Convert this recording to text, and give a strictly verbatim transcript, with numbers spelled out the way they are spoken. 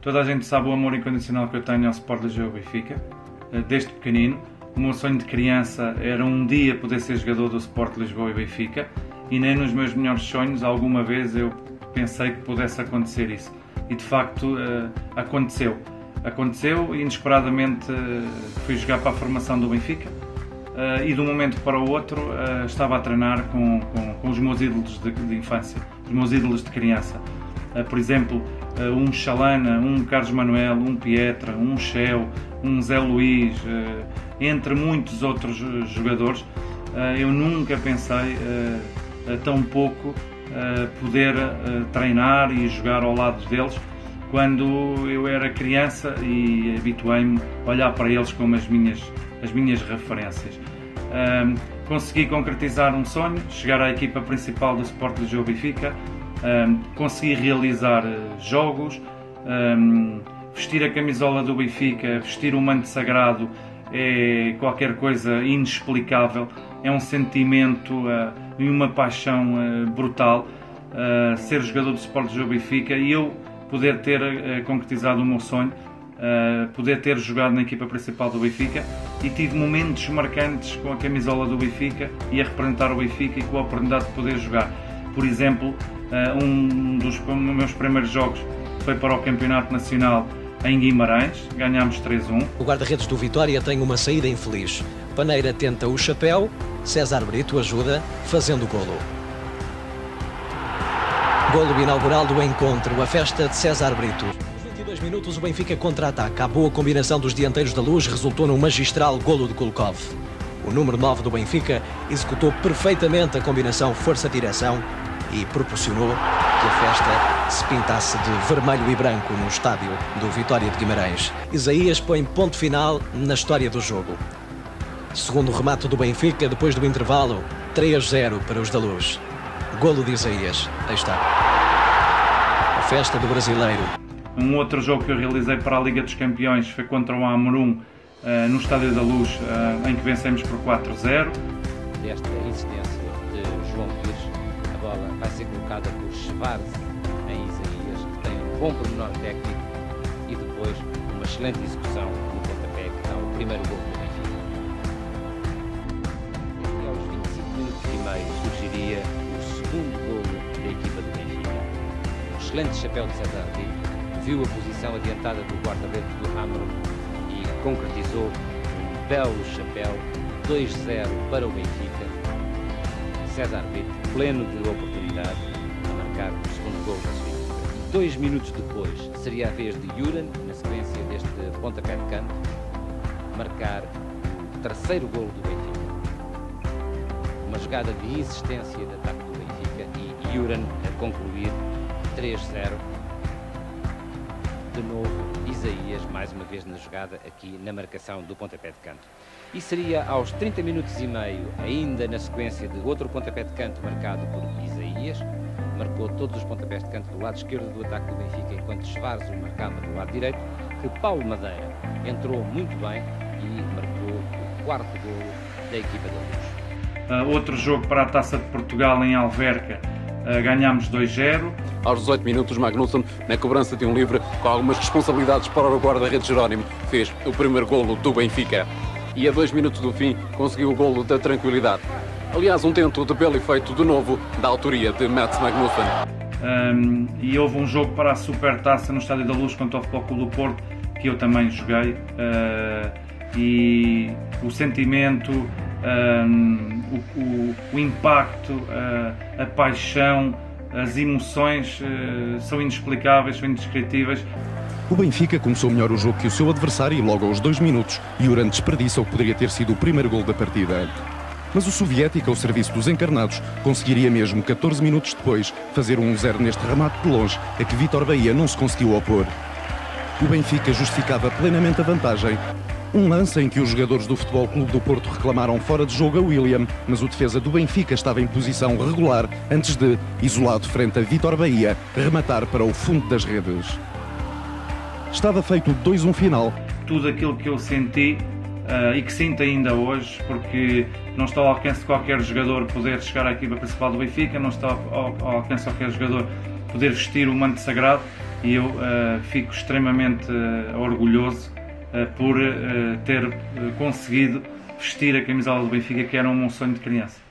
Toda a gente sabe o amor incondicional que eu tenho ao Sport Lisboa Benfica, desde pequenino. O meu sonho de criança era um dia poder ser jogador do Sport Lisboa e Benfica, e nem nos meus melhores sonhos alguma vez eu pensei que pudesse acontecer isso. E de facto aconteceu. Aconteceu, inesperadamente fui jogar para a formação do Benfica e de um momento para o outro estava a treinar com, com, com os meus ídolos de, de infância, os meus ídolos de criança. Por exemplo, um Chalana, um Carlos Manuel, um Pietra, um Cheo, um Zé Luís, entre muitos outros jogadores. Eu nunca pensei tão pouco poder treinar e jogar ao lado deles quando eu era criança, e habituei-me a olhar para eles como as minhas, as minhas referências. Consegui concretizar um sonho, chegar à equipa principal do Sport Lisboa Benfica. Um, consegui realizar uh, jogos, um, vestir a camisola do Benfica, vestir o manto sagrado é qualquer coisa inexplicável, é um sentimento uh, e uma paixão uh, brutal, uh, ser jogador do Sport Lisboa Benfica e eu poder ter uh, concretizado o meu sonho, uh, poder ter jogado na equipa principal do Benfica, e tive momentos marcantes com a camisola do Benfica e a representar o Benfica e com a oportunidade de poder jogar. Por exemplo, um dos meus primeiros jogos foi para o Campeonato Nacional em Guimarães, ganhámos três a um. O guarda-redes do Vitória tem uma saída infeliz. Paneira tenta o chapéu, César Brito ajuda, fazendo o golo. Golo inaugural do encontro, a festa de César Brito. Nos vinte e dois minutos o Benfica contra-ataca. A boa combinação dos dianteiros da Luz resultou num magistral golo de Kulkov. O número nove do Benfica executou perfeitamente a combinação força-direção e proporcionou que a festa se pintasse de vermelho e branco no estádio do Vitória de Guimarães. Isaías põe ponto final na história do jogo. Segundo o remate do Benfica, depois do intervalo, três a zero para os da Luz. Golo de Isaías. Aí está. A festa do brasileiro. Um outro jogo que eu realizei para a Liga dos Campeões foi contra o Amorum, uh, no Estádio da Luz, uh, em que vencemos por quatro a zero. Desta insistência de João Pires, a bola vai ser colocada por Schwarz em Isaías, que tem um bom pormenor técnico e depois uma excelente execução no pontapé, que dá o primeiro gol do Benfica. E aos vinte e cinco minutos e meio surgiria o segundo golo da equipa do Benfica. Um excelente chapéu de César Brito viu a posição adiantada do guarda-redes do Amorum e concretizou um belo chapéu, dois a zero para o Benfica. César Brito, pleno de oportunidade, a marcar o segundo gol da sua equipa. E dois minutos depois seria a vez de Juran, na sequência deste pontapé de canto, marcar o terceiro gol do Benfica. Uma jogada de insistência de ataque do Benfica e Juran a concluir três a zero. De novo, Isaías, mais uma vez na jogada, aqui na marcação do pontapé de canto. E seria aos trinta minutos e meio, ainda na sequência de outro pontapé de canto marcado por Isaías, marcou todos os pontapés de canto do lado esquerdo do ataque do Benfica, enquanto Schwarz o marcava do lado direito, que Paulo Madeira entrou muito bem e marcou o quarto golo da equipa da Luz. Uh, outro jogo para a Taça de Portugal em Alverca, uh, ganhámos dois a zero. Aos dezoito minutos, Magnusson, na cobrança de um livre, com algumas responsabilidades para o guarda-redes Jerónimo, fez o primeiro golo do Benfica. E a dois minutos do fim, conseguiu o golo da tranquilidade. Aliás, um tento de belo efeito de novo, da autoria de Mats Magnusson. Um, e houve um jogo para a Supertaça no Estádio da Luz contra o Futebol Clube do Porto, que eu também joguei. Uh, e o sentimento, um, o, o, o impacto, uh, a paixão, as emoções uh, são inexplicáveis, são indescritíveis. O Benfica começou melhor o jogo que o seu adversário e logo aos dois minutos, Juran desperdiça o que poderia ter sido o primeiro gol da partida. Mas o soviético, ao serviço dos encarnados, conseguiria mesmo, catorze minutos depois, fazer um a zero neste remate de longe, a que Vítor Bahia não se conseguiu opor. O Benfica justificava plenamente a vantagem. Um lance em que os jogadores do Futebol Clube do Porto reclamaram fora de jogo a William, mas o defesa do Benfica estava em posição regular antes de, isolado frente a Vítor Bahia, rematar para o fundo das redes. Estava feito dois a um final. Tudo aquilo que eu senti uh, e que sinto ainda hoje, porque não está ao alcance de qualquer jogador poder chegar à equipa principal do Benfica, não está ao, ao alcance de qualquer jogador poder vestir o manto sagrado. e eu uh, fico extremamente uh, orgulhoso uh, por uh, ter uh, conseguido vestir a camisola do Benfica, que era um sonho de criança.